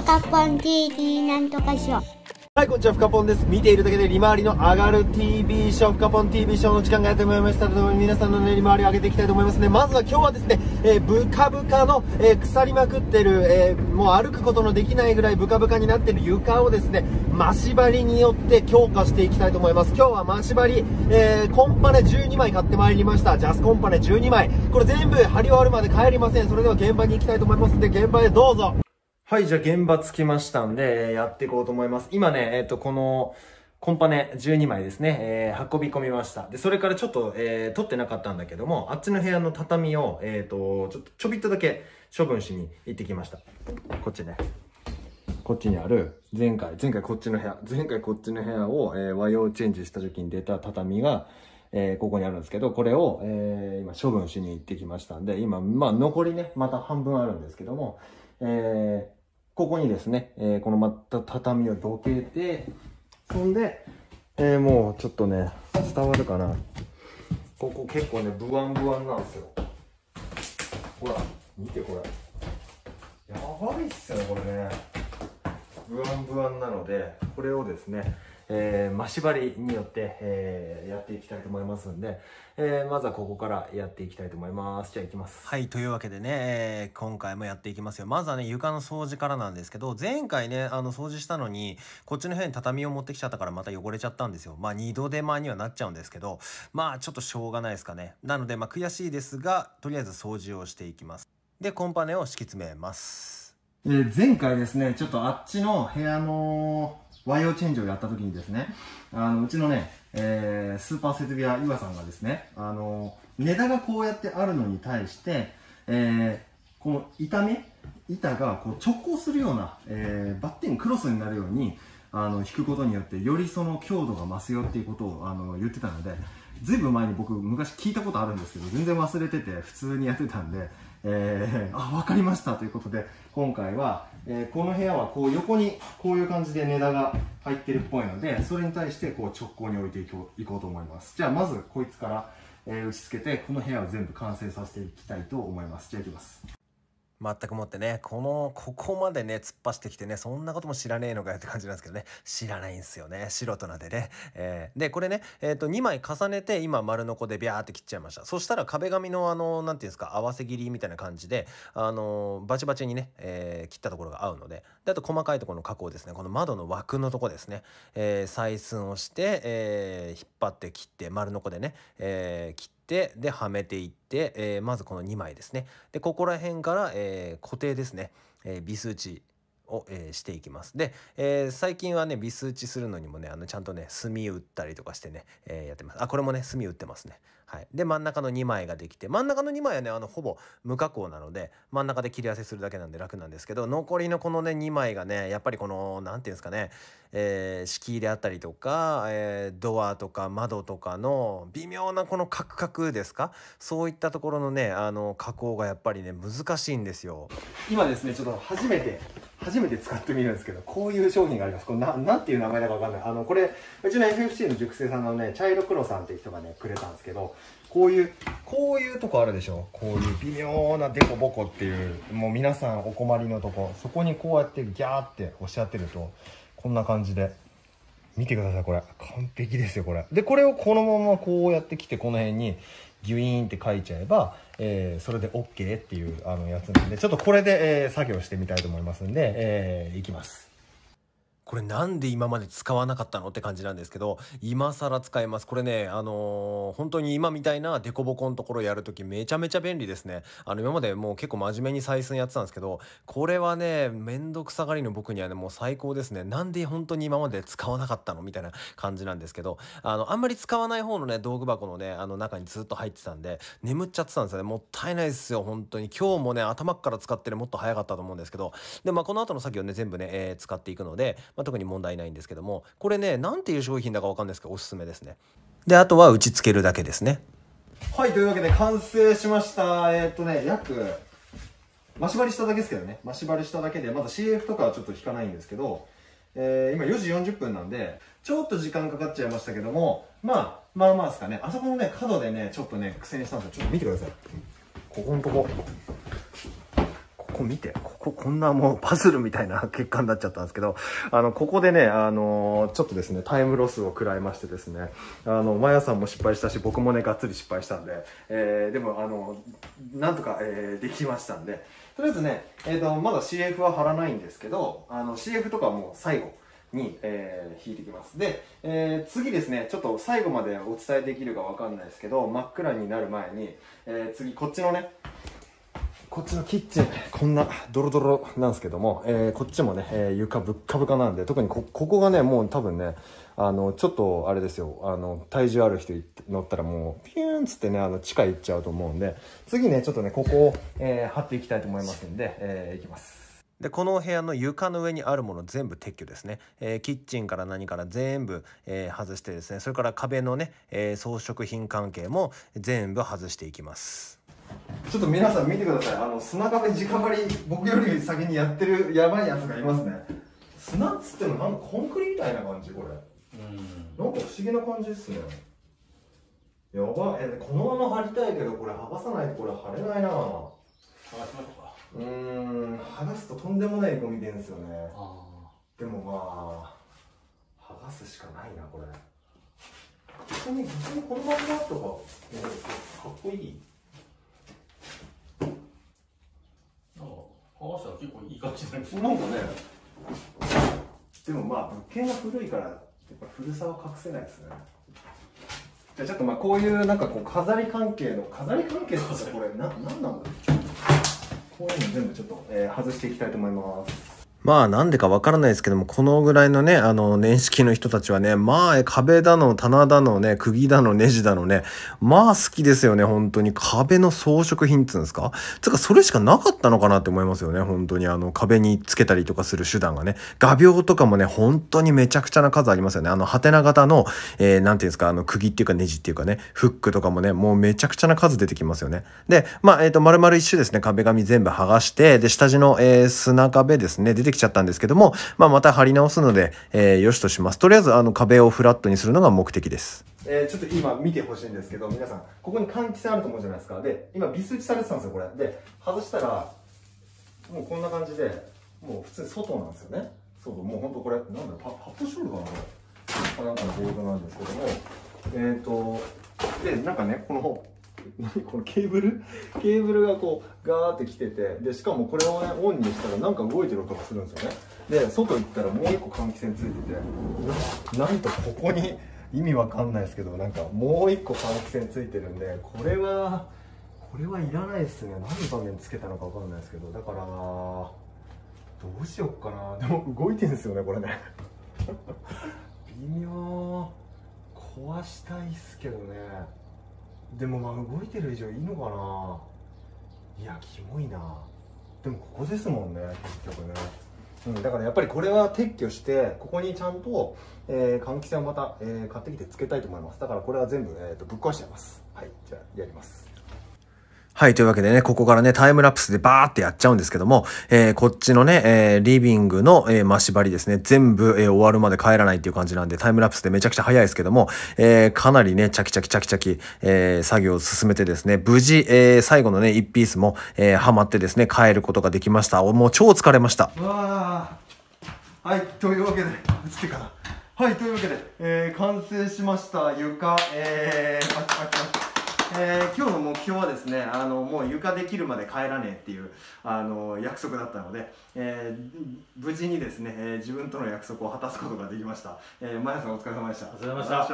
カポン TV なんとかしよう。 はい、こんにちは、ふかぽんです。見ているだけで利回りの上がる TV ショー、ふかぽん TV ショーの時間がやってまいりましたので、皆さんのね、利回りを上げていきたいと思いますね。まずは今日はですね、ブカブカの、腐りまくってる、もう歩くことのできないぐらいブカブカになってる床をですね、マシバリによって強化していきたいと思います。今日はマシバリ、コンパネ12枚買ってまいりました。ジャスコンパネ12枚。これ全部貼り終わるまで帰りません。それでは現場に行きたいと思いますので、現場へどうぞ。はい、じゃあ現場着きましたんで、やっていこうと思います。今ね、この、コンパネ12枚ですね、運び込みました。で、それからちょっと、取ってなかったんだけども、あっちの部屋の畳を、ちょびっとだけ処分しに行ってきました。こっちね。こっちにある、前回こっちの部屋を、和洋チェンジした時に出た畳が、ここにあるんですけど、これを、今処分しに行ってきましたんで、今、まあ残りね、また半分あるんですけども、ここにですね、このまた畳をどけて、そんで、もうちょっとね、伝わるかな。ここ結構ね、ブワンブワンなんですよ。ほら、見てこれ。やばいっすよね、これね。ブワンブワンなので、これをですね、マシバリによって、やっていきたいと思いますんで、まずはここからやっていきたいと思います。じゃあ行きます。 はい、というわけでね、今回もやっていきますよ。まずはね、床の掃除からなんですけど、前回ね、掃除したのに、こっちの部屋に畳を持ってきちゃったからまた汚れちゃったんですよ。まあ、二度手間にはなっちゃうんですけど、まあ、ちょっとしょうがないですかね。なので、まあ、悔しいですが、とりあえず掃除をしていきます。で、コンパネを敷き詰めます。 前回ですね、ちょっとあっちの部屋の和洋チェンジをやった時にですね、うちのね、スーパー設備屋岩さんがですね、ネタがこうやってあるのに対して、この板がこう直行するような、バッテンクロスになるように引くことによってよりその強度が増すよっていうことを言ってたので、ずいぶん前に僕昔聞いたことあるんですけど全然忘れてて普通にやってたんで、分かりましたということで、今回は、この部屋はこう横にこういう感じでネタが入ってるっぽいので、それに対してこう直行に置いていこうと思います。じゃあまずこいつから、打ち付けてこの部屋を全部完成させていきたいと思います。じゃあいきます。 全くもってね、ここまでね、突っ走ってきてね、そんなことも知らねえのかよって感じなんですけどね、知らないんですよね、素人なんでね。で、これね、2枚重ねて、今、丸ノコでビャーって切っちゃいました。そしたら壁紙のなんていうんですか、合わせ切りみたいな感じで、バチバチにね、切ったところが合うので、で、あと細かいところの加工ですね、この窓の枠のとこですね、採寸をして、引っ張って切って、丸ノコでね、切って、ではめていって、まずこの2枚ですね。でここら辺から、固定ですね、ビス打ちを、していきます。で、最近はねビス打ちするのにもねちゃんとね墨打ったりとかしてね、やってます。これもね墨打ってますね。はい、で真ん中の2枚ができて、真ん中の2枚はねほぼ無加工なので真ん中で切り合わせするだけなんで楽なんですけど、残りのこのね2枚がねやっぱりこの何ていうんですかね、敷居であったりとか、ドアとか窓とかの微妙なこのカクカクですか、そういったところのね加工がやっぱりね難しいんですよ。 今ですねちょっと初めて使ってみるんですけど、こういう商品があります。これなんていう名前だかわかんない。これうちの FFC の熟成さんのね茶色黒さんっていう人がねくれたんですけど、こういうとこあるでしょ。こういう微妙なデコボコっていう、もう皆さんお困りのとこ、そこにこうやってギャーって押し当てるとこんな感じで、見てください、これ完璧ですよこれで。これをこのままこうやってきてこの辺にギュイーンって書いちゃえば、それで OK っていうやつなんで、ちょっとこれで、作業してみたいと思いますんで、いきます。 これなんで今まで使わなかったのって感じなんですけど、今更使えます。これね、本当に今みたいなデコボコのところやるときめちゃめちゃ便利ですね。今までもう結構真面目に採寸やってたんですけど、これはね、めんどくさがりの僕にはね、もう最高ですね。なんで本当に今まで使わなかったのみたいな感じなんですけど、あんまり使わない方のね、道具箱のね、中にずっと入ってたんで、眠っちゃってたんですよね。もったいないですよ、本当に。今日もね、頭から使ってるもっと早かったと思うんですけど、で、この後の作業ね、全部ね、使っていくので、特に問題ないんですけども、これねなんていう商品だかわかんないですけどおすすめですね。であとは打ち付けるだけですね。 はい、というわけで完成しました。約マシバリしただけですけどね、マシバリしただけでまだ CF とかはちょっと引かないんですけど、今4時40分なんでちょっと時間かかっちゃいましたけども、まあですかね。あそこのね角でねちょっとね苦戦したんですよ。ちょっと見てください。ここのとここ見て、こんなもうパズルみたいな結果になっちゃったんですけど、ここでね、ちょっとですね、タイムロスを食らいましてですね、マヤさんも失敗したし、僕もね、がっつり失敗したんで、でも、なんとか、できましたんで、とりあえずね、まだ CF は貼らないんですけど、CF とかはもう最後に、引いてきます。で、次ですね、ちょっと最後までお伝えできるかわかんないですけど、真っ暗になる前に、次、こっちのね、こっちのキッチン、こんなドロドロなんですけども、こっちもね、床ぶっかぶかなんで、特にここがね、もう多分ね、ちょっとあれですよ、体重ある人乗ったらもう、ピューンつってね、地下行っちゃうと思うんで、次ね、ちょっとね、ここを、貼っていきたいと思いますんで、いきます。で、このお部屋の床の上にあるもの全部撤去ですね。キッチンから何から全部、外してですね、それから壁のね、装飾品関係も全部外していきます。ちょっと皆さん見てください。砂壁直張り、僕より先にやってるやばいやつがいますね。砂っつってもなんかコンクリみたいな感じ、これ。なんか不思議な感じですね。やばい。このまま貼りたいけど、これ剥がさないとこれ貼れないな。剥がしましょうか。剥がすととんでもないゴミ出るんですよね。でもまあ、剥がすしかないな、これ。別にこのままとか、かっこいい。 剥がしたら結構いい感じになります。 なんかね、でもまあ物件が古いからやっぱ古さは隠せないですね。じゃあちょっとまあこういうなんかこう飾り関係ってこれなんなんだろう。こういうの全部ちょっと、外していきたいと思います。まあなんでかわからないですけども、このぐらいのね、年式の人たちはね、まあ壁だの、棚だのね、釘だの、ネジだのね、まあ好きですよね、本当に。壁の装飾品っつうんですか？つうかそれしかなかったのかなって思いますよね、本当に。壁につけたりとかする手段がね。画鋲とかもね、本当にめちゃくちゃな数ありますよね。ハテナ型の、なんていうんですか、釘っていうかネジっていうかね、フックとかもね、もうめちゃくちゃな数出てきますよね。で、まあ、丸々一周ですね、壁紙全部剥がして、で、下地の、砂壁ですね、出てきちゃったんですけども、まあ、また貼り直すので、よしとします。とりあえず壁をフラットにするのが目的です。ちょっと今見てほしいんですけど、皆さんここに換気扇あると思うじゃないですか。で、今ビス打ちされてたんですよ、これで。外したらもうこんな感じで、もう普通に外なんですよね。そう、もうほんとこれなんだろう、発泡スチロールかな、これなんかのボードなんですけども、でなんかね、このケーブルがこうガーってきてて、でしかもこれをねオンにしたらなんか動いてる音がするんですよね。で外行ったらもう一個換気扇ついてて、なんとここに意味わかんないですけど、なんかもう一個換気扇ついてるんで、これはいらないですね。何のためにつけたのかわかんないですけど、だからどうしよっかな。でも動いてるんですよね、これね微妙。壊したいっすけどね。でもまあ動いてる以上いいのかな。いやキモいな。でもここですもんね、結局ね。だからやっぱりこれは撤去して、ここにちゃんと、換気扇をまた、買ってきてつけたいと思います。だからこれは全部、ぶっ壊しちゃいます。はい、じゃあやります。はい。というわけでね、ここからね、タイムラプスでバーってやっちゃうんですけども、こっちのね、リビングの、真縛りですね、全部、終わるまで帰らないっていう感じなんで、タイムラプスでめちゃくちゃ早いですけども、かなりね、チャキチャキ、作業を進めてですね、無事、最後のね、1ピースも、はまってですね、帰ることができました。もう超疲れました。はい。というわけで、映ってかな。はい。というわけで、完成しました。床、パチパチ。今日の目標はですね、もう床できるまで帰らねえっていう約束だったので、無事にですね、自分との約束を果たすことができました。マヤさんお疲れ様でした。 お疲れ様でした。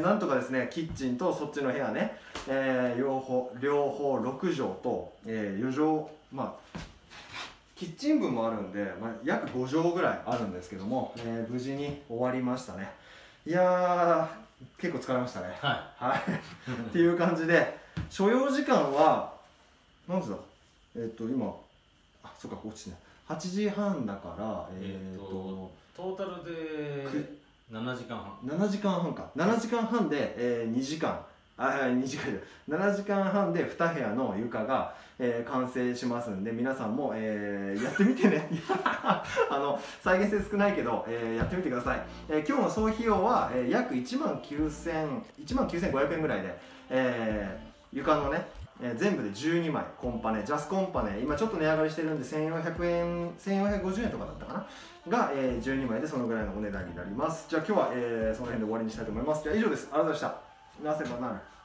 なんとかですね、キッチンとそっちの部屋ね、両方6畳と、4畳、まあキッチン分もあるんで、約5畳ぐらいあるんですけども、無事に終わりましたね。いやー、結構疲れましたね。はい。っていう感じで、所要時間は、何時だ？今、あ、そうか、こっちね。8時半だから、 トータルで7時間半。 7時間半か。7時間半で、2時間。2時間で7時間半で2部屋の床が、完成しますんで、皆さんも、やってみてね再現性少ないけど、やってみてください。今日の総費用は、約1万9500円ぐらいで、床のね全部で12枚コンパネ、ジャスコンパネ、今ちょっと値上がりしてるんで1400円、1450円とかだったかなが、12枚でそのぐらいのお値段になります。じゃあ今日は、その辺で終わりにしたいと思います。じゃあ以上です。ありがとうございました。なせばなる。